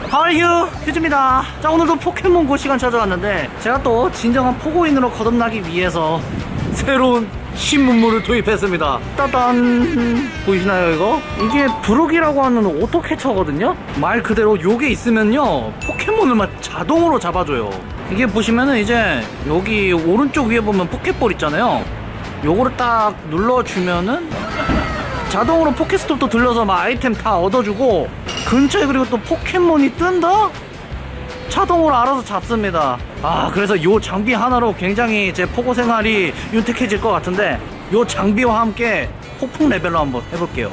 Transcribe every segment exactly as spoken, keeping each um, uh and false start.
하이유 휴즈입니다. 자, 오늘도 포켓몬고 시간 찾아왔는데 제가 또 진정한 포고인으로 거듭나기 위해서 새로운 신문물을 도입했습니다. 따단, 보이시나요 이거? 이게 브룩이라고 하는 오토 캐쳐거든요. 말 그대로 요게 있으면요 포켓몬을 막 자동으로 잡아줘요. 이게 보시면은 이제 여기 오른쪽 위에 보면 포켓볼 있잖아요. 요거를 딱 눌러주면은 자동으로 포켓스톱도 들려서 막 아이템 다 얻어주고, 근처에 그리고 또 포켓몬이 뜬다? 자동으로 알아서 잡습니다. 아, 그래서 요 장비 하나로 굉장히 제 포고 생활이 윤택해질 것 같은데, 요 장비와 함께 폭풍 레벨로 한번 해볼게요.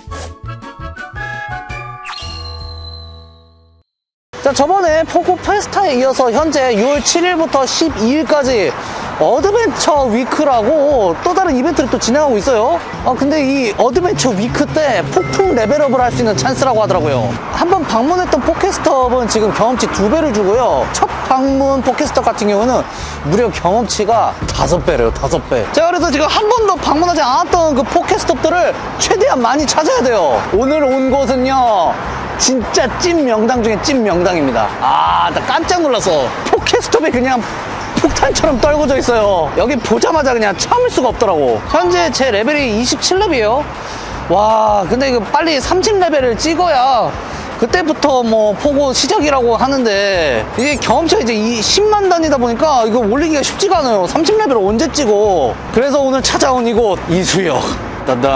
자, 저번에 포고 페스타에 이어서 현재 유월 칠일부터 십이일까지 어드벤처 위크라고 또 다른 이벤트를 또 진행하고 있어요. 아, 근데 이 어드벤처 위크 때 폭풍 레벨업을 할 수 있는 찬스라고 하더라고요. 한번 방문했던 포켓스톱은 지금 경험치 두 배를 주고요, 첫 방문 포켓스톱 같은 경우는 무려 경험치가 다섯 배래요. 다섯 배. 제가 그래서 지금 한 번도 방문하지 않았던 그 포켓스톱들을 최대한 많이 찾아야 돼요. 오늘 온 곳은요 진짜 찐 명당 중에 찐 명당입니다. 아, 나 깜짝 놀랐어. 포켓스톱이 그냥 폭탄처럼 떨궈져 있어요. 여기 보자마자 그냥 참을 수가 없더라고. 현재 제 레벨이 이십칠 렙이에요 와, 근데 이거 빨리 삼십 레벨을 찍어야 그때부터 뭐 포고 시작이라고 하는데, 이게 경험치가 이제 이 십만 단위다 보니까 이거 올리기가 쉽지가 않아요. 삼십 레벨을 언제 찍어. 그래서 오늘 찾아온 이곳 이수역. 따단.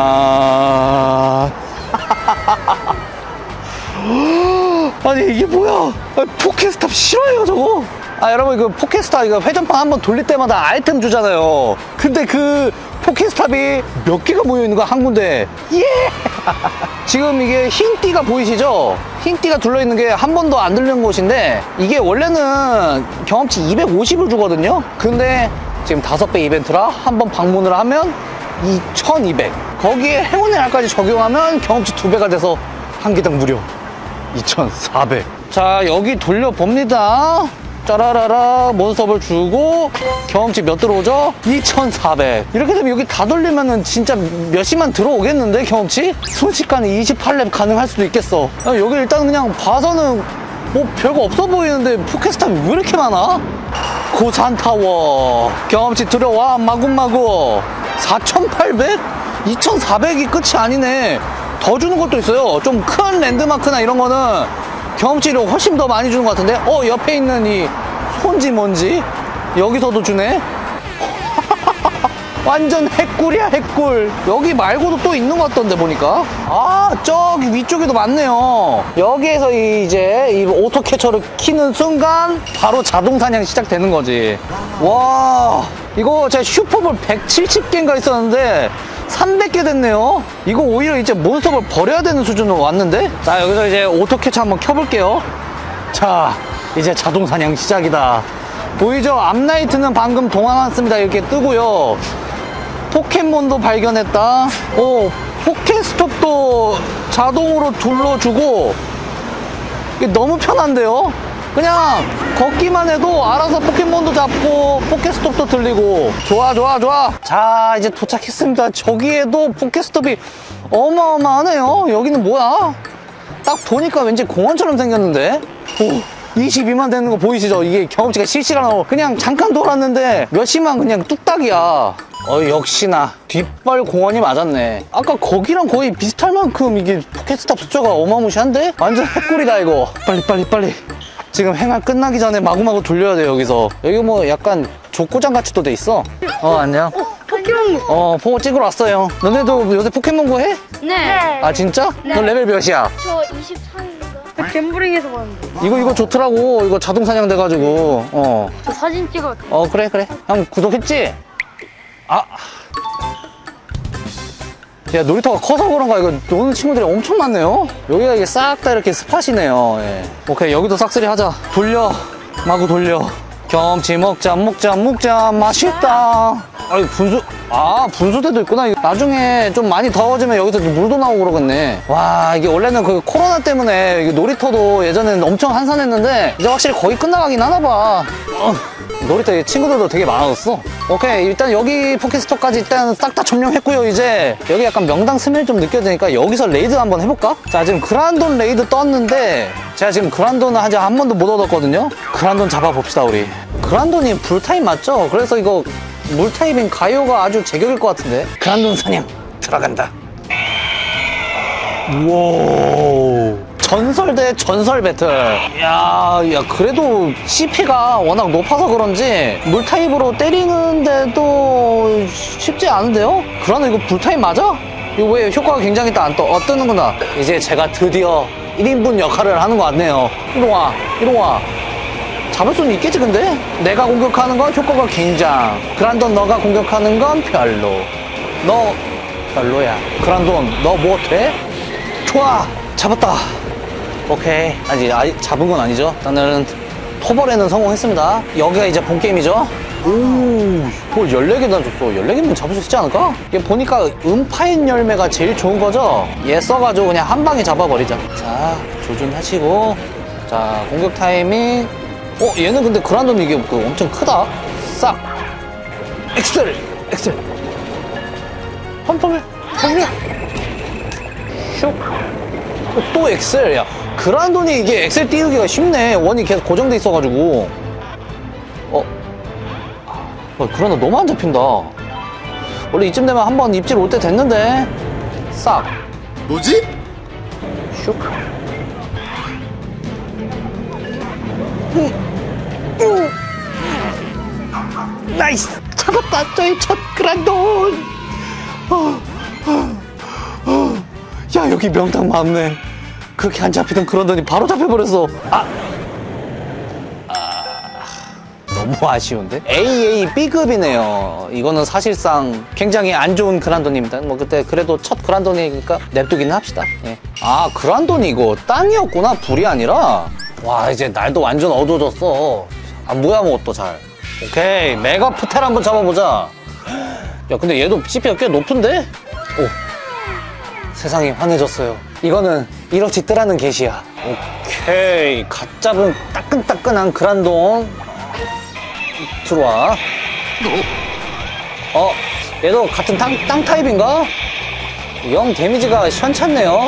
아니 이게 뭐야. 아니, 포켓스톱 싫어해요 저거. 아, 여러분 그 포켓스탑 이거 회전판 한번 돌릴 때마다 아이템 주잖아요. 근데 그 포켓스탑이 몇 개가 모여있는 거야 한 군데. 예! 지금 이게 흰 띠가 보이시죠? 흰 띠가 둘러있는 게 한 번도 안 들린 곳인데, 이게 원래는 경험치 이백오십을 주거든요. 근데 지금 다섯 배 이벤트라 한번 방문을 하면 이천이백, 거기에 행운의 날까지 적용하면 경험치 두 배가 돼서 한 개당 무려 이천사백. 자, 여기 돌려봅니다. 짜라라라, 몬스터볼 주고 경험치 몇 들어오죠? 이천사백. 이렇게 되면 여기 다 돌리면은 진짜 몇십만 들어오겠는데 경험치? 순식간에 이십팔 렙 가능할 수도 있겠어. 야, 여기 일단 그냥 봐서는 뭐 별거 없어 보이는데 포켓스탑이 왜 이렇게 많아? 고산타워 경험치 들어와 마구마구. 사천팔백? 이천사백이 끝이 아니네. 더 주는 것도 있어요. 좀 큰 랜드마크나 이런 거는 경험치를 훨씬 더 많이 주는 것 같은데, 어, 옆에 있는 이 손지 뭔지 여기서도 주네. 완전 핵꿀이야 핵꿀. 여기 말고도 또 있는 것 같던데 보니까. 아, 저기 위쪽에도 많네요. 여기에서 이제 이 오토 캐쳐를 키는 순간 바로 자동 사냥 시작되는 거지. 와, 이거 제가 슈퍼볼 백칠십 개인가 있었는데 삼백 개 됐네요. 이거 오히려 이제 몬스터볼 버려야 되는 수준으로 왔는데. 자, 여기서 이제 오토 캐쳐 한번 켜볼게요. 자, 이제 자동 사냥 시작이다. 보이죠? 암나이트는 방금 동화났습니다 이렇게 뜨고요. 포켓몬도 발견했다. 오, 포켓스톱도 자동으로 둘러주고. 이게 너무 편한데요? 그냥 걷기만 해도 알아서 포켓몬도 잡고 포켓스톱도 들리고. 좋아 좋아 좋아. 자, 이제 도착했습니다. 저기에도 포켓스톱이 어마어마하네요. 여기는 뭐야? 딱 보니까 왠지 공원처럼 생겼는데. 오, 이십이만 되는 거 보이시죠? 이게 경험치가 실시간으로 그냥 잠깐 돌았는데 몇십만 그냥 뚝딱이야. 어, 역시나 뒷발 공원이 맞았네. 아까 거기랑 거의 비슷할 만큼 이게 포켓스톱 숫자가 어마무시한데? 완전 핵꿀이다 이거. 빨리 빨리 빨리. 지금 행할 끝나기 전에 마구마구 돌려야 돼. 여기서 여기 뭐 약간 족구장 같이 또 돼 있어. 어, 안녕. 어, 포켓몬고. 어, 포고 찍으러 왔어요. 너네도 요새 포켓몬고 해? 네. 아, 진짜? 네. 너 레벨 몇이야? 저 이십삼인가? 갬블링에서 봤는데. 이거 이거 좋더라고. 이거 자동 사냥 돼가지고. 어. 저 사진 찍어. 어, 그래 그래. 형 구독했지? 아. 야, 놀이터가 커서 그런가 이거 노는 친구들이 엄청 많네요. 여기가 이게 싹 다 이렇게 스팟이네요. 예. 오케이, 여기도 싹쓸이 하자. 돌려, 마구 돌려. 경험치 먹자 먹자 먹자. 맛있다. 아니, 분수, 아, 분수대도 있구나. 나중에 좀 많이 더워지면 여기서 물도 나오고 그러겠네. 와, 이게 원래는 그 코로나 때문에 이게 놀이터도 예전에는 엄청 한산했는데 이제 확실히 거의 끝나가긴 하나봐. 어. 놀이터 친구들도 되게 많아졌어. 오케이, 일단 여기 포켓스토어까지 일단 싹 다 점령했고요. 이제 여기 약간 명당 스멜 좀 느껴지니까 여기서 레이드 한번 해볼까? 자, 지금 그란돈 레이드 떴는데 제가 지금 그란돈을 아직 한 번도 못 얻었거든요. 그란돈 잡아봅시다. 우리 그란돈이 불타입 맞죠? 그래서 이거 물타입인 가요가 아주 제격일 것 같은데. 그란돈 사냥 들어간다. 우와, 전설 대 전설 배틀. 야, 야, 그래도 씨피가 워낙 높아서 그런지 물타입으로 때리는데도 쉽지 않은데요? 그러나 이거 불타입 맞아? 이거 왜 효과가 굉장히 또 안 떠? 어, 뜨는구나. 이제 제가 드디어 일 인분 역할을 하는 것 같네요. 이리와, 이리와. 잡을 수는 있겠지, 근데? 내가 공격하는 건 효과가 굉장. 그란돈 너가 공격하는 건 별로. 너 별로야. 그란돈 너 뭐 돼? 좋아, 잡았다. 오케이, 아직, 아직 잡은 건 아니죠. 일단은 토벌에는 성공했습니다. 여기가 이제 본게임이죠. 오, 뭘 열네 개나 줬어. 열네 개면 잡을 수 있지 않을까? 얘 보니까 음파인 열매가 제일 좋은 거죠. 얘 써가지고 그냥 한 방에 잡아버리자. 자, 조준하시고. 자, 공격 타이밍. 어, 얘는 근데 그란돈 이게 그 엄청 크다. 싹. 엑셀, 엑셀. 펌펌해, 펌해. 슉. 또 엑셀. 야, 그란돈이 이게 엑셀 띄우기가 쉽네. 원이 계속 고정돼 있어가지고. 어, 어 그란돈 너무 안 잡힌다. 원래 이쯤 되면 한번 입질 올 때 됐는데. 싹. 뭐지? 슉. 음. 음. 나이스. 잡았다. 저의 첫 그란돈. 어, 어, 어. 야, 여기 명당 많네. 그렇게 안 잡히던 그란돈이 바로 잡혀버렸어. 아. 아, 너무 아쉬운데? 에이에이 B급이네요. 이거는 사실상 굉장히 안 좋은 그란돈입니다. 뭐 그때 그래도 첫 그란돈이니까 냅두기는 합시다. 예. 아, 그란돈이 이거 땅이었구나, 불이 아니라. 와, 이제 날도 완전 어두워졌어. 안 보여 아무것도 잘. 오케이, 메가 푸텔 한번 잡아보자. 야, 근데 얘도 씨피가 꽤 높은데? 오, 세상이 환해졌어요. 이거는 일억치 뜨라는 계시야. 오케이, 갓 잡은 따끈따끈한 그란돈 들어와. 어, 얘도 같은 땅, 땅 타입인가? 영 데미지가 시원찮네요.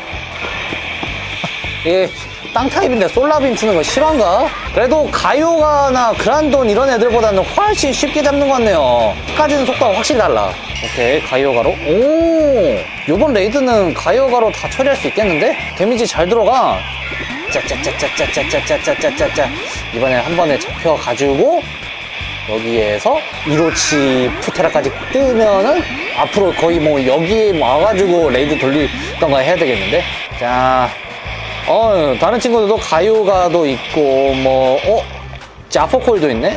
예, 땅 타입인데 솔라빔 쓰는 거 실화인가? 그래도 가요가나 그란돈 이런 애들보다는 훨씬 쉽게 잡는 것 같네요. 끝까지는 속도가 확실히 달라. 오케이, 가요가로. 오, 요번 레이드는 가요가로 다 처리할 수 있겠는데? 데미지 잘 들어가. 짜짜짜짜짜짜짜짜짜짜짜. 이번에 한 번에 잡혀가지고 여기에서 이로치 푸테라까지 뜨면은 앞으로 거의 뭐 여기에 와가지고 레이드 돌리던가 해야 되겠는데? 자, 어, 다른 친구들도 가요가도 있고, 뭐, 어? 자포코일도 있네?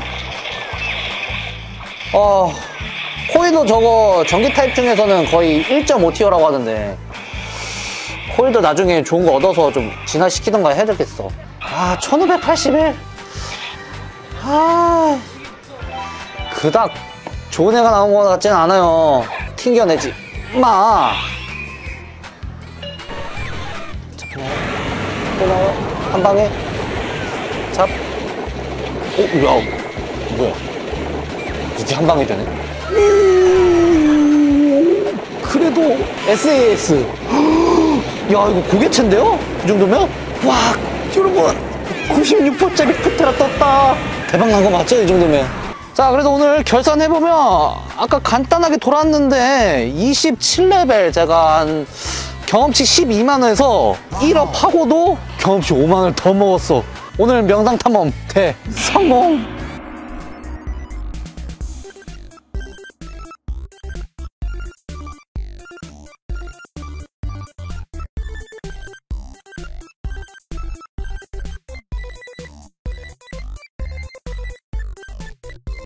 어, 코일도 저거 전기 타입 중에서는 거의 일 점 오 티어라고 하던데. 코일도 나중에 좋은 거 얻어서 좀 진화시키던가 해야 되겠어. 아, 천오백팔십일? 아, 그닥 좋은 애가 나온 것 같진 않아요. 튕겨내지 마. 또 나와. 한 방에 잡. 오, 야, 뭐야? 이게 한 방에 되네. 그래도 에스에이에스. 야, 이거 고개체인데요? 이 정도면? 와, 여러분, 구십육 퍼센트짜리 푸테라 떴다. 대박 난 거 맞죠? 이 정도면. 자, 그래서 오늘 결산해보면 아까 간단하게 돌았는데 이십칠 레벨 제가 한 경험치 십이만 원에서 일억 하고도 경험치 오만 원을 더 먹었어. 오늘 명당 탐험 대성공!